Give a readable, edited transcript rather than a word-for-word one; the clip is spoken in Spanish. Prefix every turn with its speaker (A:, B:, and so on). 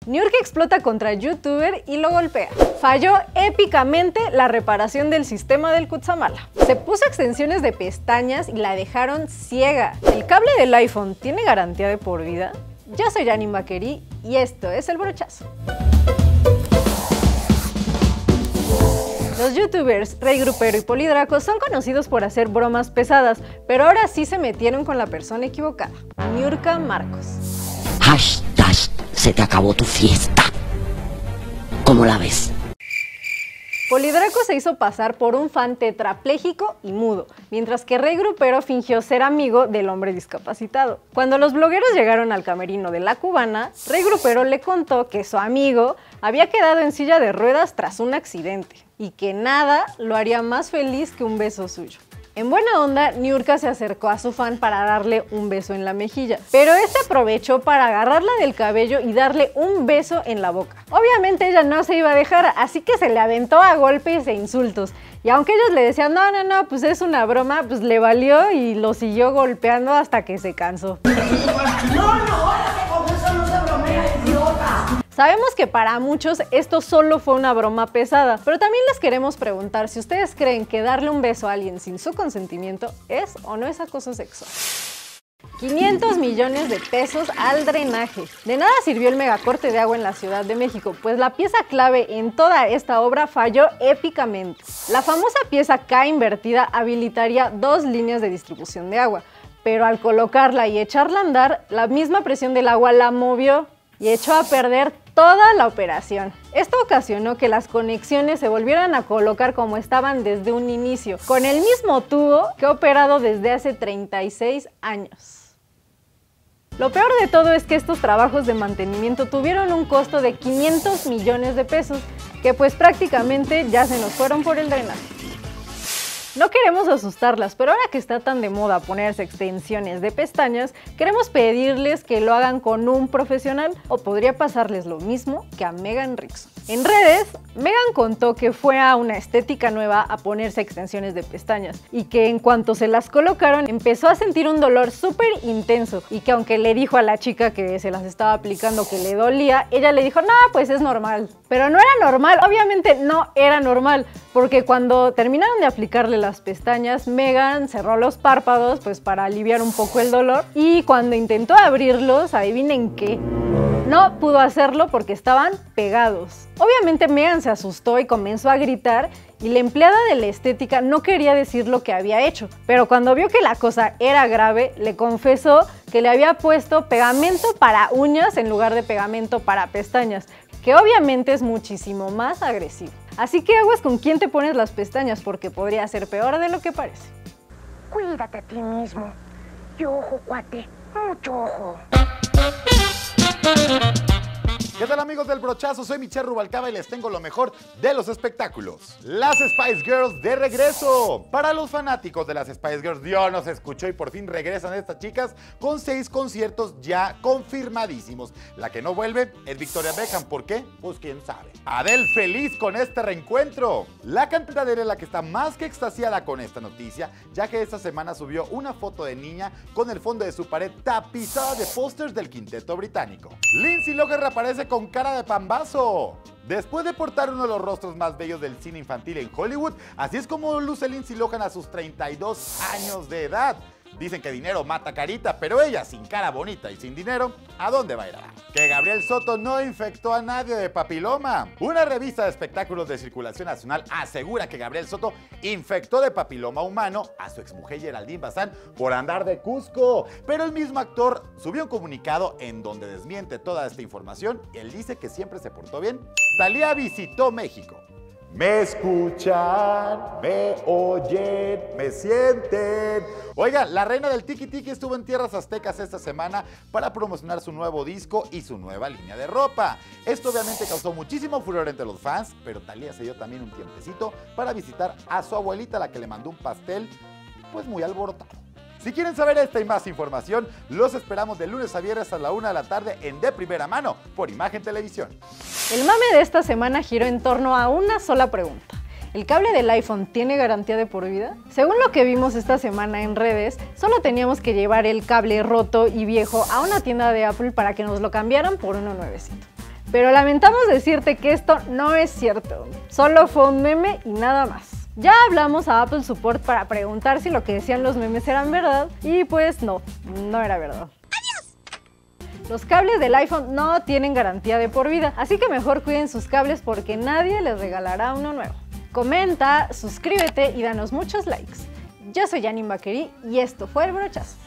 A: Niurka explota contra youtuber y lo golpea. Falló épicamente la reparación del sistema del Kutsamala. Se puso extensiones de pestañas y la dejaron ciega. ¿El cable del iPhone tiene garantía de por vida? Yo soy Janine Baqueri y esto es El Brochazo. Los youtubers Rey Grupero y Polidraco son conocidos por hacer bromas pesadas, pero ahora sí se metieron con la persona equivocada, Niurka Marcos.
B: Hashtag, se te acabó tu fiesta. ¿Cómo la ves?
A: Polidraco se hizo pasar por un fan tetrapléjico y mudo, mientras que Rey Grupero fingió ser amigo del hombre discapacitado. Cuando los blogueros llegaron al camerino de la cubana, Rey Grupero le contó que su amigo había quedado en silla de ruedas tras un accidente y que nada lo haría más feliz que un beso suyo. En buena onda, Niurka se acercó a su fan para darle un beso en la mejilla, pero este aprovechó para agarrarla del cabello y darle un beso en la boca. Obviamente ella no se iba a dejar, así que se le aventó a golpes e insultos. Y aunque ellos le decían, no, pues es una broma, pues le valió y lo siguió golpeando hasta que se cansó. Sabemos que para muchos esto solo fue una broma pesada, pero también les queremos preguntar si ustedes creen que darle un beso a alguien sin su consentimiento es o no es acoso sexual. 500 millones de pesos al drenaje. De nada sirvió el megacorte de agua en la Ciudad de México, pues la pieza clave en toda esta obra falló épicamente. La famosa pieza K invertida habilitaría 2 líneas de distribución de agua, pero al colocarla y echarla a andar, la misma presión del agua la movió y echó a perder toda la operación. Esto ocasionó que las conexiones se volvieran a colocar como estaban desde un inicio, con el mismo tubo que ha operado desde hace 36 años. Lo peor de todo es que estos trabajos de mantenimiento tuvieron un costo de 500 millones de pesos, que pues prácticamente ya se nos fueron por el drenaje. No queremos asustarlas, pero ahora que está tan de moda ponerse extensiones de pestañas, queremos pedirles que lo hagan con un profesional, o podría pasarles lo mismo que a Megan Rickson. En redes, Megan contó que fue a una estética nueva a ponerse extensiones de pestañas y que en cuanto se las colocaron empezó a sentir un dolor súper intenso y que aunque le dijo a la chica que se las estaba aplicando que le dolía, ella le dijo, no, pues es normal. Pero no era normal, obviamente no era normal, porque cuando terminaron de aplicarle las pestañas, Megan cerró los párpados pues para aliviar un poco el dolor y cuando intentó abrirlos, adivinen qué, no pudo hacerlo porque estaban pegados. Obviamente Megan se asustó y comenzó a gritar y la empleada de la estética no quería decir lo que había hecho, pero cuando vio que la cosa era grave, le confesó que le había puesto pegamento para uñas en lugar de pegamento para pestañas, que obviamente es muchísimo más agresivo. Así que aguas con quién te pones las pestañas porque podría ser peor de lo que parece.
C: Cuídate a ti mismo. Y ojo, cuate, mucho ojo.
D: ¿Qué tal, amigos del Brochazo? Soy Michelle Rubalcaba y les tengo lo mejor de los espectáculos. Las Spice Girls de regreso. Para los fanáticos de las Spice Girls, Dios nos escuchó y por fin regresan estas chicas con 6 conciertos ya confirmadísimos. La que no vuelve es Victoria Beckham. ¿Por qué? Pues quién sabe. Adele feliz con este reencuentro. La cantante es la que está más que extasiada con esta noticia, ya que esta semana subió una foto de niña con el fondo de su pared tapizada de pósters del quinteto británico. Lindsay Lohan reaparece con cara de pambazo. Después de portar uno de los rostros más bellos del cine infantil en Hollywood, así es como luce Lindsay Lohan a sus 32 años de edad. Dicen que dinero mata carita, pero ella, sin cara bonita y sin dinero, ¿a dónde va a ir a dar? Que Gabriel Soto no infectó a nadie de papiloma. Una revista de espectáculos de circulación nacional asegura que Gabriel Soto infectó de papiloma humano a su exmujer Geraldine Bazán por andar de Cusco. Pero el mismo actor subió un comunicado en donde desmiente toda esta información. Él dice que siempre se portó bien. Thalía visitó México. Me escuchan, me oyen, me sienten. Oiga, la reina del Tiki Tiki estuvo en tierras aztecas esta semana para promocionar su nuevo disco y su nueva línea de ropa. Esto obviamente causó muchísimo furor entre los fans, pero Thalía se dio también un tiempecito para visitar a su abuelita, la que le mandó un pastel pues muy alborotado. Si quieren saber esta y más información, los esperamos de lunes a viernes a la 1 de la tarde en De Primera Mano por Imagen Televisión.
A: El mame de esta semana giró en torno a una sola pregunta. ¿El cable del iPhone tiene garantía de por vida? Según lo que vimos esta semana en redes, solo teníamos que llevar el cable roto y viejo a una tienda de Apple para que nos lo cambiaran por uno nuevecito. Pero lamentamos decirte que esto no es cierto, solo fue un meme y nada más. Ya hablamos a Apple Support para preguntar si lo que decían los memes eran verdad y pues no era verdad. Los cables del iPhone no tienen garantía de por vida, así que mejor cuiden sus cables porque nadie les regalará uno nuevo. Comenta, suscríbete y danos muchos likes. Yo soy Janine Baquerí y esto fue El Brochazo.